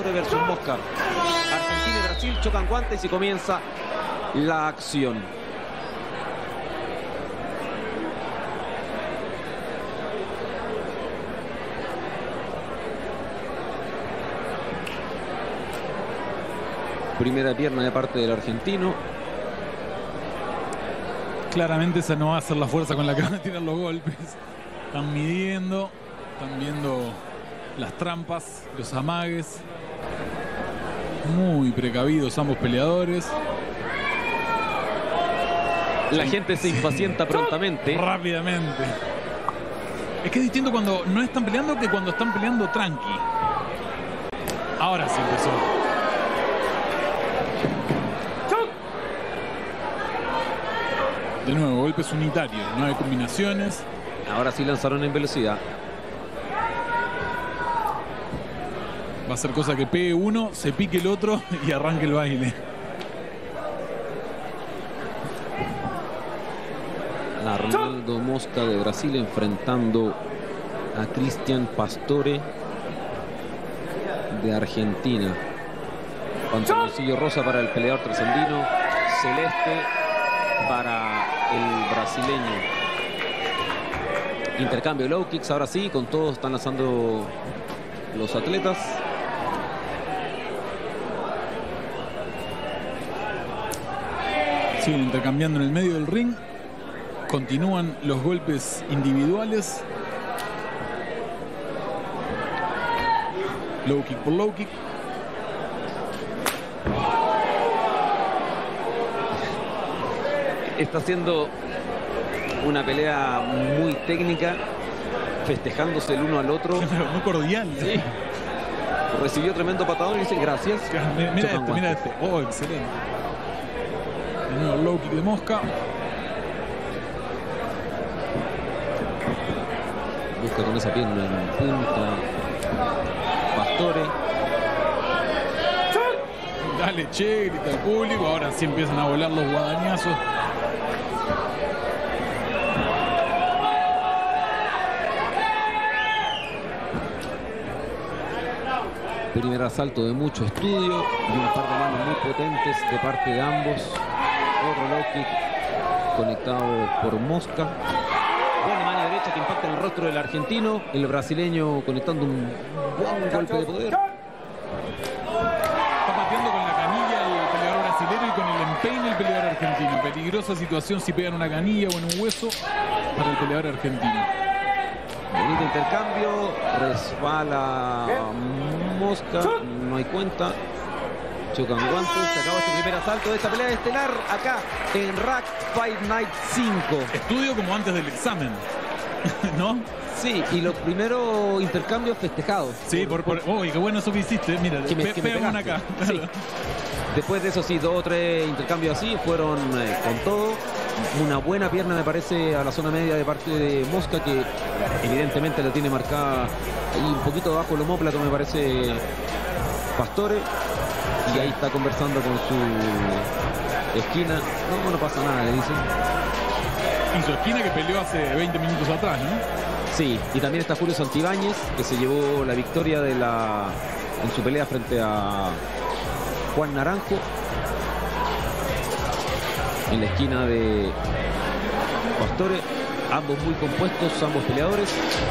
Pastore versus Mosca. Argentina y Brasil chocan guantes y comienza la acción. Primera pierna de parte del argentino. Claramente esa no va a ser la fuerza con la que van a tirar los golpes. Están midiendo, están viendo las trampas, los amagues. Muy precavidos ambos peleadores. La gente se impacienta prontamente. Rápidamente. Es que es distinto cuando no están peleando que cuando están peleando tranqui. Ahora sí empezó. De nuevo, golpes unitarios, no hay combinaciones. Ahora sí lanzaron en velocidad. Va a ser cosa que pegue uno, se pique el otro y arranque el baile. Arnaldo Mosca de Brasil enfrentando a Cristian Pastore de Argentina. Pantaloncillo rosa para el peleador trasandino, celeste para el brasileño. Intercambio de low kicks, ahora sí, con todos están lanzando los atletas. Siguen intercambiando en el medio del ring. Continúan los golpes individuales. Low kick por low kick. Está haciendo una pelea muy técnica, festejándose el uno al otro. Muy cordial. Sí. Recibió tremendo patadón y dice gracias. Mira este, mira este. Oh, excelente. De nuevo low kick de Mosca. Busca con esa pierna en punta Pastore. Dale, che, grita el público. Ahora sí empiezan a volar los guadañazos. Primer asalto de mucho estudio y un par de manos muy potentes de parte de ambos. Otro low kick conectado por Mosca. Buena mano derecha que impacta en el rostro del argentino. El brasileño conectando un buen golpe de poder. Está pateando con la canilla el peleador brasilero y con el empeine el peleador argentino. Peligrosa situación si pegan una canilla o en un hueso para el peleador argentino. Bonito intercambio. Resbala Mosca. No hay cuenta. Chocan guantes. Se acaba este primer asalto de esta pelea estelar acá en Rack Fight Night 5. Estudio como antes del examen, ¿no? Sí, y los primeros intercambios festejados. Sí, uy, qué bueno eso que hiciste. Mira, pega una acá. Sí. Después de eso sí, 2 o 3 intercambios así fueron con todo. Una buena pierna me parece a la zona media de parte de Mosca, que evidentemente la tiene marcada ahí un poquito abajo el omóplato, me parece Pastore. Y ahí está conversando con su esquina. No pasa nada, le dicen. Y su esquina que peleó hace 20 minutos atrás, ¿no? Sí, y también está Julio Santibáñez, que se llevó la victoria en su pelea frente a Juan Naranjo. En la esquina de Pastore, ambos muy compuestos, ambos peleadores.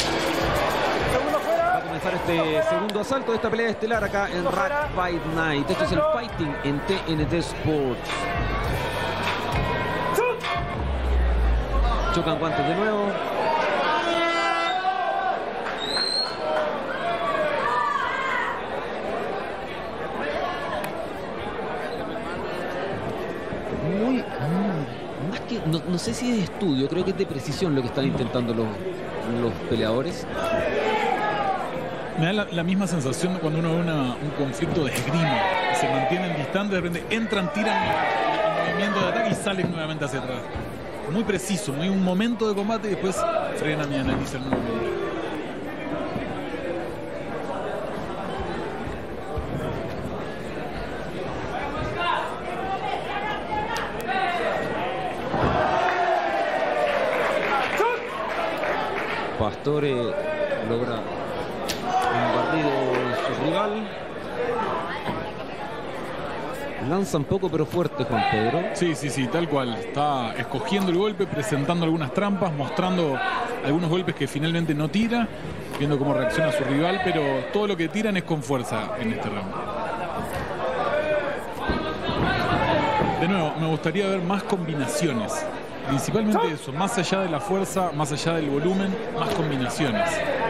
Va a comenzar este segundo asalto de esta pelea estelar acá en Rack Fight Night. Esto es el Fighting en TNT Sports. Chocan guantes de nuevo. Más que, no sé si es de estudio, creo que es de precisión lo que están intentando los peleadores. Me da la misma sensación cuando uno ve un conflicto de esgrima. Se mantienen distantes, de repente entran, tiran el movimiento de ataque y salen nuevamente hacia atrás. Muy preciso, muy un momento de combate y después frenan y analizan nuevamente. Pastore logra un barrido en su rival. Lanzan poco pero fuerte, Juan Pedro. Sí, sí, sí, tal cual. Está escogiendo el golpe, presentando algunas trampas, mostrando algunos golpes que finalmente no tira, viendo cómo reacciona su rival, pero todo lo que tiran es con fuerza en este round. De nuevo, me gustaría ver más combinaciones. Principalmente eso, más allá de la fuerza, más allá del volumen, más combinaciones.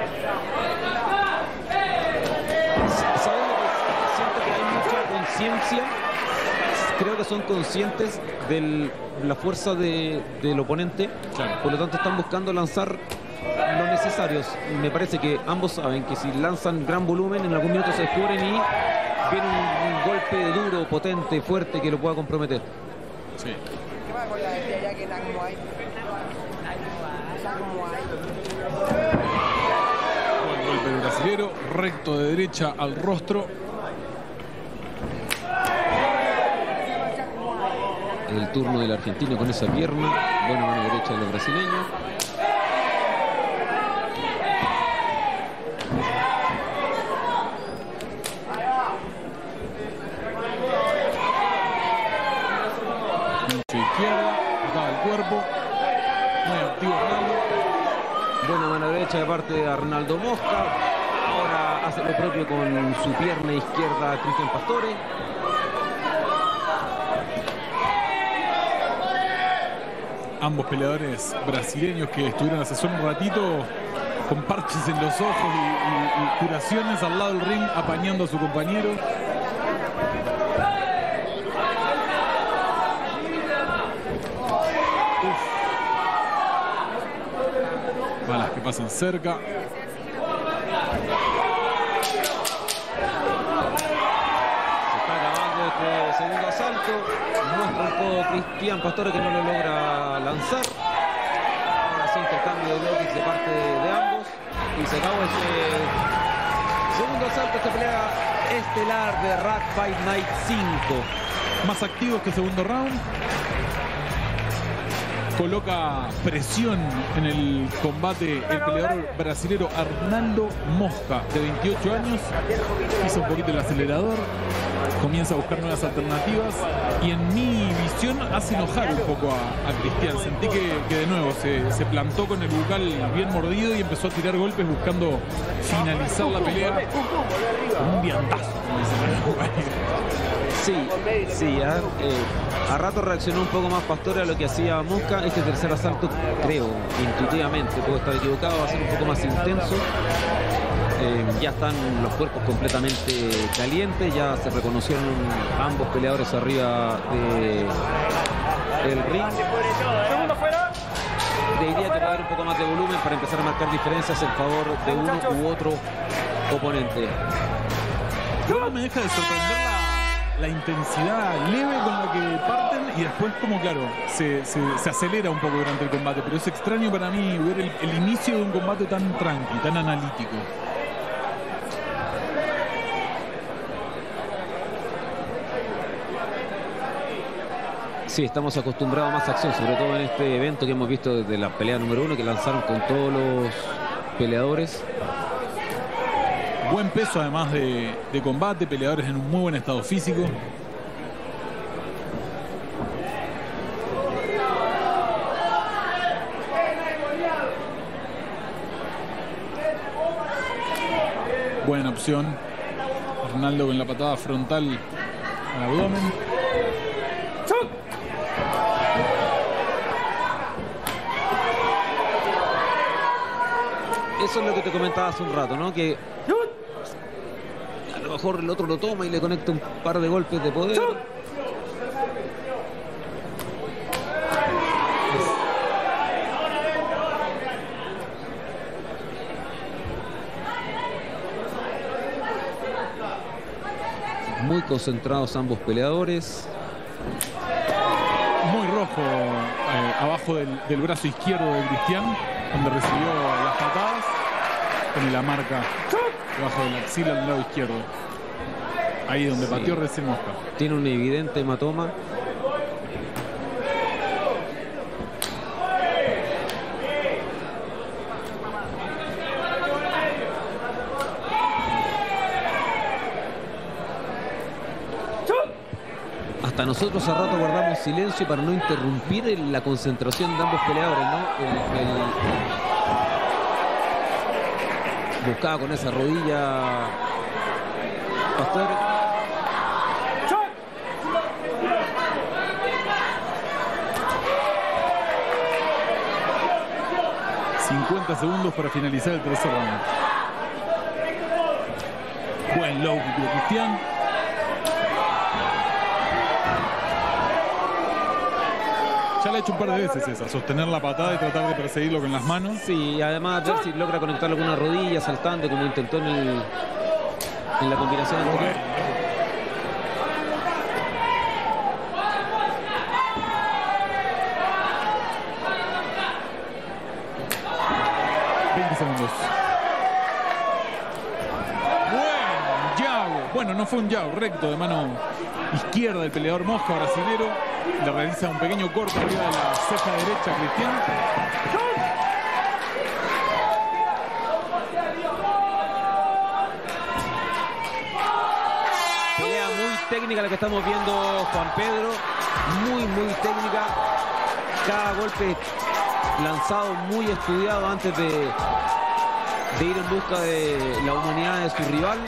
Siento que hay mucha conciencia. Creo que son conscientes de la fuerza del oponente. Claro. Por lo tanto, están buscando lanzar lo necesarios. Me parece que ambos saben que si lanzan gran volumen, en algún minuto se descubren y viene un golpe duro, potente, fuerte que lo pueda comprometer. Sí. Buen golpe del brasilero, recto de derecha al rostro. El turno del argentino con esa pierna. Buena mano derecha de los brasileños. Izquierda, patada al cuerpo. Muy activo Arnaldo. Buena mano derecha de parte de Arnaldo Mosca. Ahora hace lo propio con su pierna izquierda Cristian Pastore. Ambos peleadores brasileños que estuvieron hace solo un ratito con parches en los ojos y curaciones al lado del ring apañando a su compañero. Balas que pasan cerca. Se está acabando este segundo asalto. Muestra un poco Cristian Pastore que no lo logra lanzar. Ahora sí, intercambio de bloques de parte de ambos. Y se acabó ese segundo asalto, esta pelea estelar de Rat Fight Night 5. Más activos que segundo round. Coloca presión en el combate el peleador brasilero Arnaldo Mosca, de 28 años. Pisa un poquito el acelerador, comienza a buscar nuevas alternativas y en mi visión hace enojar un poco a Cristian. Sentí que de nuevo se plantó con el bucal bien mordido y empezó a tirar golpes buscando finalizar la pelea con un diantazo, como dicen los compañeros. Sí, a rato reaccionó un poco más Pastore a lo que hacía Mosca. Este tercer asalto, creo, intuitivamente, puedo estar equivocado, va a ser un poco más intenso. Ya están los cuerpos completamente calientes, ya se reconocieron ambos peleadores arriba del ring. Diría que va a haber un poco más de volumen para empezar a marcar diferencias en favor de uno u otro oponente. No me deja de sorprender la intensidad leve con la que parten y después como claro se acelera un poco durante el combate, pero es extraño para mí ver el inicio de un combate tan tranqui, tan analítico. Sí, estamos acostumbrados a más acción, sobre todo en este evento que hemos visto desde la pelea número 1 que lanzaron con todos los peleadores. Buen peso además de combate, peleadores en un muy buen estado físico. Buena opción. Arnaldo con la patada frontal al abdomen. Eso es lo que te comentaba hace un rato, ¿no? Que a lo mejor el otro lo toma y le conecta un par de golpes de poder. Muy concentrados ambos peleadores. Muy rojo abajo del brazo izquierdo de Cristian, donde recibió las patadas. Tiene la marca debajo de la axila del lado izquierdo. Ahí donde pateó recién Mosca. Tiene un evidente hematoma. hasta nosotros a rato guardamos silencio para no interrumpir la concentración de ambos peleadores, ¿no? Buscaba con esa rodilla Pastore. 50 segundos para finalizar el tercer round. Buen low kick de Cristian. Ya le ha hecho un par de veces esa, sostener la patada y tratar de perseguirlo con las manos. Sí, y además ver si logra conectarlo con una rodilla saltando como intentó en la combinación anterior. 20 segundos. Buen jab. Bueno, no fue un jab, recto de mano izquierda del peleador Mosca, brasilero. Le realiza un pequeño corte arriba de la ceja derecha a Cristian. Pelea muy técnica la que estamos viendo, Juan Pedro. Muy técnica. Cada golpe lanzado muy estudiado antes de ir en busca de la humanidad de su rival.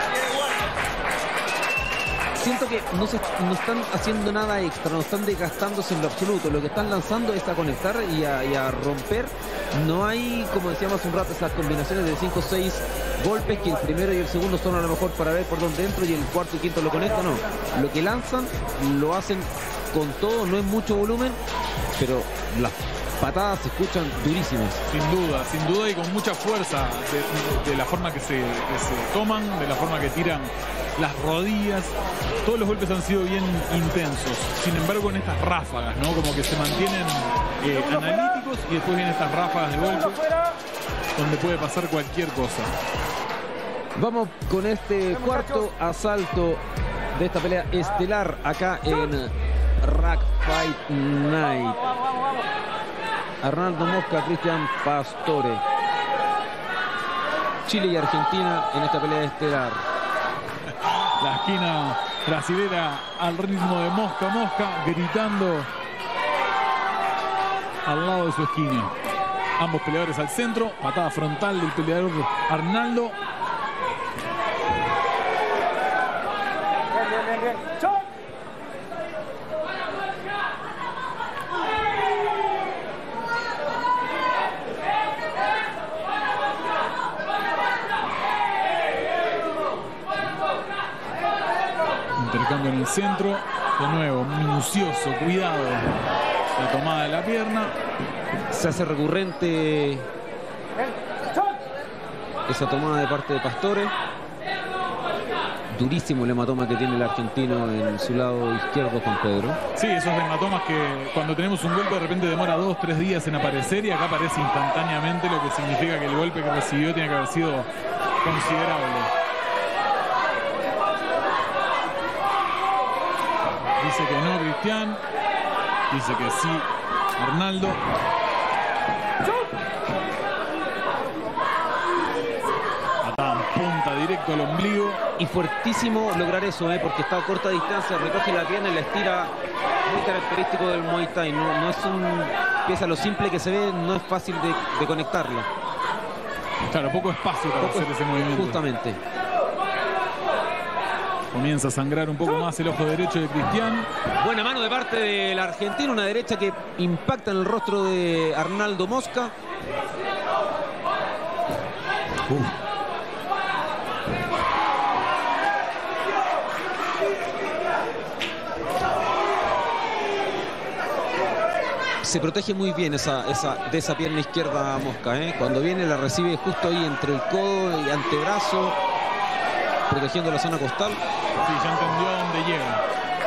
Siento que no están haciendo nada extra, no están desgastándose en lo absoluto. Lo que están lanzando es a conectar y a romper. No hay, como decíamos hace un rato, esas combinaciones de 5 o 6 golpes que el primero y el segundo son a lo mejor para ver por dónde entro y el cuarto y quinto lo conecto. No, lo que lanzan lo hacen con todo, no es mucho volumen, pero las patadas se escuchan durísimas. Sin duda y con mucha fuerza de la forma que se toman, de la forma que tiran las rodillas. Todos los golpes han sido bien intensos. Sin embargo, en estas ráfagas, ¿no? Como que se mantienen analíticos y después vienen estas ráfagas de golpe donde puede pasar cualquier cosa. Vamos con este cuarto asalto de esta pelea estelar acá en Rack Fight Night. Arnaldo Mosca, Cristian Pastore. Chile y Argentina en esta pelea estelar. La esquina brasilera al ritmo de Mosca, gritando al lado de su esquina. Ambos peleadores al centro, patada frontal del peleador Arnaldo. Intercambio en el centro, de nuevo minucioso, cuidado la tomada de la pierna. Se hace recurrente esa tomada de parte de Pastore. Durísimo el hematoma que tiene el argentino en su lado izquierdo, Juan Pedro. Sí, esos hematomas que cuando tenemos un golpe de repente demora 2 o 3 días en aparecer y acá aparece instantáneamente, lo que significa que el golpe que recibió tiene que haber sido considerable. Dice que no Cristian, dice que sí Arnaldo. Patada en punta directo al ombligo. Y fuertísimo lograr eso, porque está a corta distancia, recoge la pierna y la estira. Muy característico del Muay Thai. No es pese a lo simple que se ve, no es fácil de conectarla. Claro, poco espacio para hacer ese movimiento. Justamente. Comienza a sangrar un poco más el ojo derecho de Cristian. Buena mano de parte del argentino, una derecha que impacta en el rostro de Arnaldo Mosca. Se protege muy bien de esa pierna izquierda Mosca, Cuando viene la recibe justo ahí entre el codo y antebrazo, protegiendo la zona costal. Sí, ya entendió a dónde llega.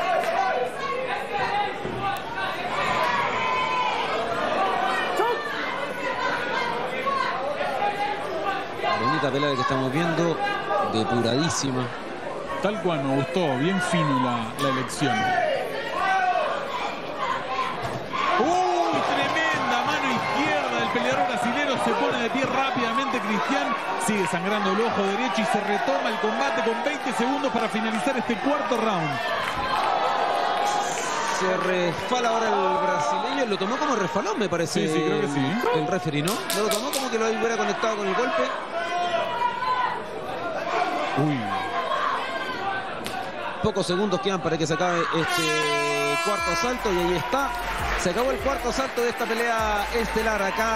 Bonita pelea que estamos viendo, depuradísima. Tal cual me gustó, bien fino la elección. Tremenda mano izquierda del peleador brasilero, se pone de pie rápidamente Cristian. Sigue sangrando el ojo derecho y se retoma el combate con 20 segundos para finalizar este cuarto round. Se resfala ahora el brasileño. Lo tomó como resfalón, me parece. Sí, creo que sí. El referee, ¿no? No lo tomó como que lo hubiera conectado con el golpe. Uy. Pocos segundos quedan para que se acabe este cuarto asalto. Y ahí está. Se acabó el cuarto asalto de esta pelea estelar acá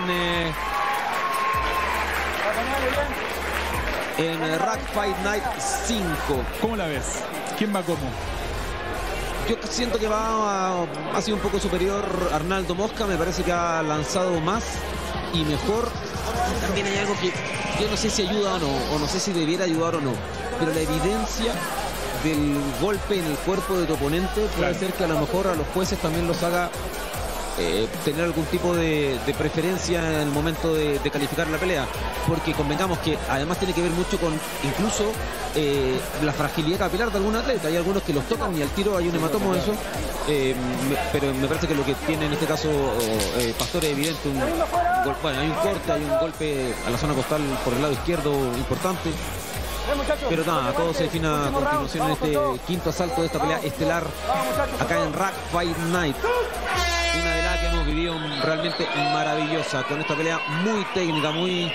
en Rack Fight Night 5. ¿Cómo la ves? ¿Quién va cómo? Yo siento que ha sido un poco superior Arnaldo Mosca. Me parece que ha lanzado más y mejor. También hay algo que yo no sé si ayuda o no, o no sé si debiera ayudar o no, pero la evidencia del golpe en el cuerpo de tu oponente puede ser que a lo mejor a los jueces también los haga tener algún tipo de preferencia en el momento de calificar la pelea, porque convengamos que además tiene que ver mucho con incluso la fragilidad capilar de algún atleta. Hay algunos que los tocan y al tiro hay un hematomo de eso, pero me parece que lo que tiene en este caso Pastore es evidente bueno, hay un corte, hay un golpe a la zona costal por el lado izquierdo importante. Pero nada, todo se define a continuación en este quinto asalto de esta pelea estelar acá en Rack Fight Night. Una velada que hemos vivido realmente maravillosa, con esta pelea muy técnica, muy,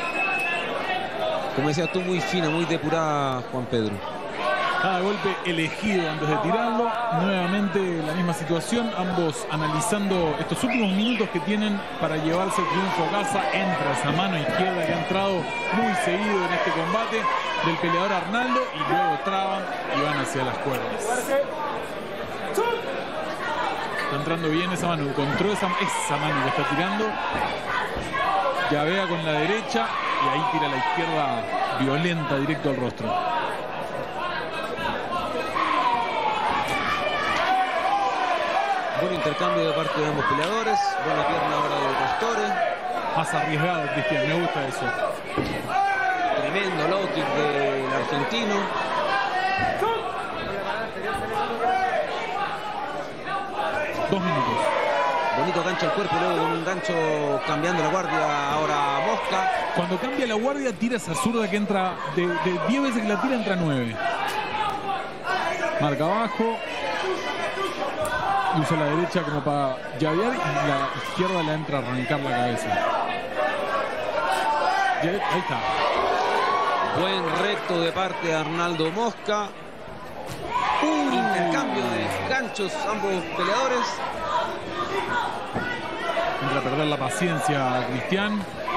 como decías tú, muy fina, muy depurada, Juan Pedro. Cada golpe elegido antes de tirarlo. Nuevamente la misma situación, ambos analizando estos últimos minutos que tienen para llevarse el triunfo a casa. Entra esa mano izquierda que ha entrado muy seguido en este combate del peleador Arnaldo, y luego traban y van hacia las cuerdas. Está entrando bien esa mano, encontró esa mano que está tirando. Llavea con la derecha y ahí tira la izquierda violenta directo al rostro. Buen intercambio de parte de ambos peleadores. Buena pierna ahora de Pastore. Más arriesgado, Cristian, me gusta eso. Tremendo low kick del argentino. Dos minutos. Bonito gancho al cuerpo, luego con un gancho cambiando la guardia ahora Mosca. Cuando cambia la guardia, tira esa zurda que entra de 10 veces que la tira, entra 9. Marca abajo. Usa la derecha como para llavear y la izquierda le entra a arrancar la cabeza. Y ahí está. Buen recto de parte de Arnaldo Mosca. Intercambio de ganchos ambos peleadores. Entra a perder la paciencia Cristian.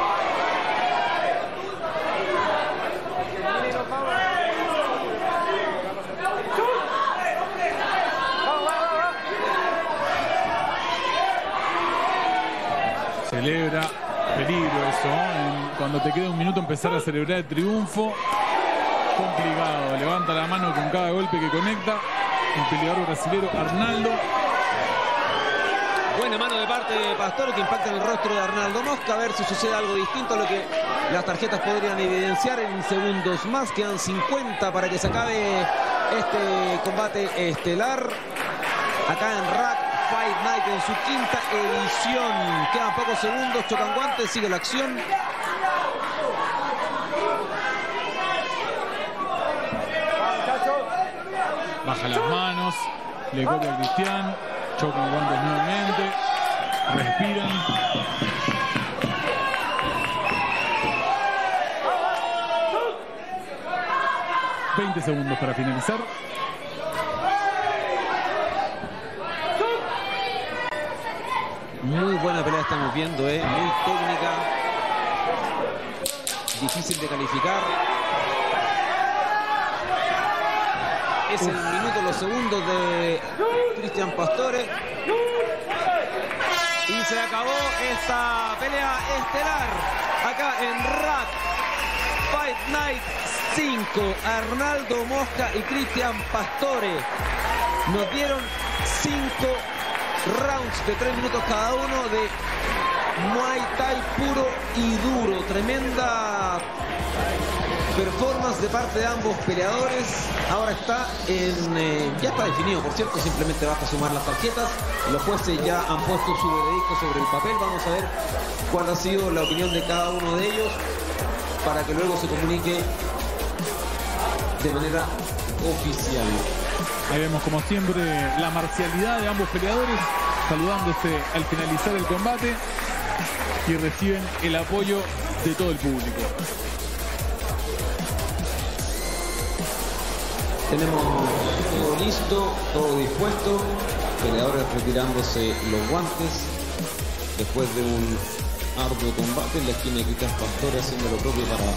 Celebra, peligro eso, cuando te queda un minuto empezar a celebrar el triunfo, complicado. Levanta la mano con cada golpe que conecta el peleador brasilero Arnaldo. Buena mano de parte de Pastore que impacta en el rostro de Arnaldo Mosca. A ver si sucede algo distinto a lo que las tarjetas podrían evidenciar en segundos más. Quedan 50 para que se acabe este combate estelar acá en Rack Fight Night en su quinta edición. Quedan pocos segundos, chocan guantes, sigue la acción. Baja las manos, le copia a Cristian, chocan guantes nuevamente, respiran. ...20 segundos para finalizar. Muy buena pelea estamos viendo, muy técnica, difícil de calificar. Es el minuto, los segundos de Cristian Pastore. Y se acabó esta pelea estelar acá en Rack Fight Night 5. Arnaldo Mosca y Cristian Pastore nos dieron 5 rounds de 3 minutos cada uno de Muay Thai puro y duro. Tremenda performance de parte de ambos peleadores. Ahora está ya está definido, por cierto, simplemente basta sumar las tarjetas. Los jueces ya han puesto su veredicto sobre el papel. Vamos a ver cuál ha sido la opinión de cada uno de ellos para que luego se comunique de manera oficial. Ahí vemos como siempre la marcialidad de ambos peleadores, saludándose al finalizar el combate, y reciben el apoyo de todo el público. Tenemos todo listo, todo dispuesto. Peleadores retirándose los guantes después de un arduo combate. En la esquina de Cristian Pastore haciendo lo propio para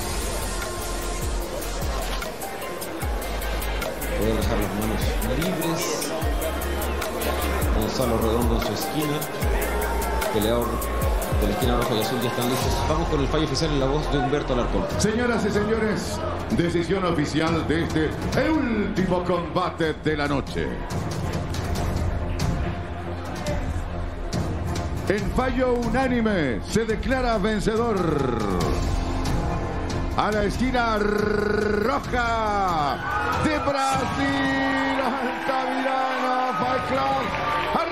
poder dejar las manos libres. Gonzalo Redondo en su esquina. Peleador de la esquina roja y azul ya están listos. Vamos con el fallo oficial en la voz de Humberto Alarcón. Señoras y señores, decisión oficial de el último combate de la noche. En fallo unánime se declara vencedor a la esquina roja de Brasil, Altamirano Fight Club.